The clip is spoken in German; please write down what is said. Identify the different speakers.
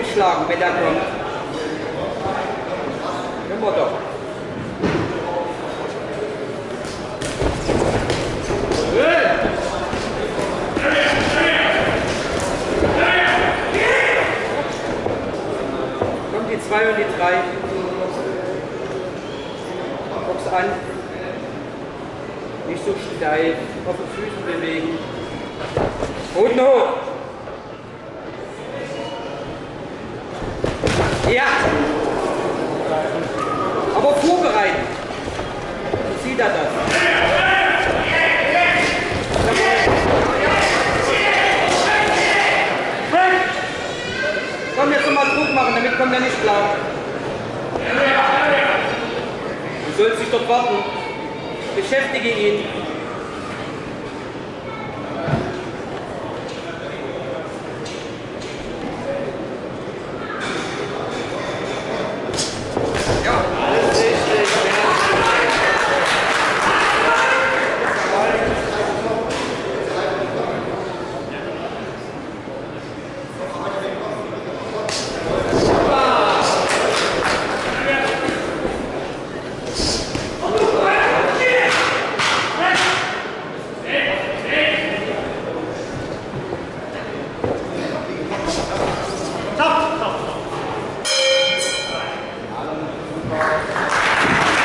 Speaker 1: schlagen, wenn er kommt. Können wir doch. Kommt die 2 und die 3. Guck's an. Nicht so steif. Auf den Füßen bewegen. Hoden hoch. Ja. Aber vorbereiten. So sieht er das. Komm, jetzt nochmal Druck machen, damit kommt er nicht blau. Du sollst dich dort warten. Beschäftige ihn.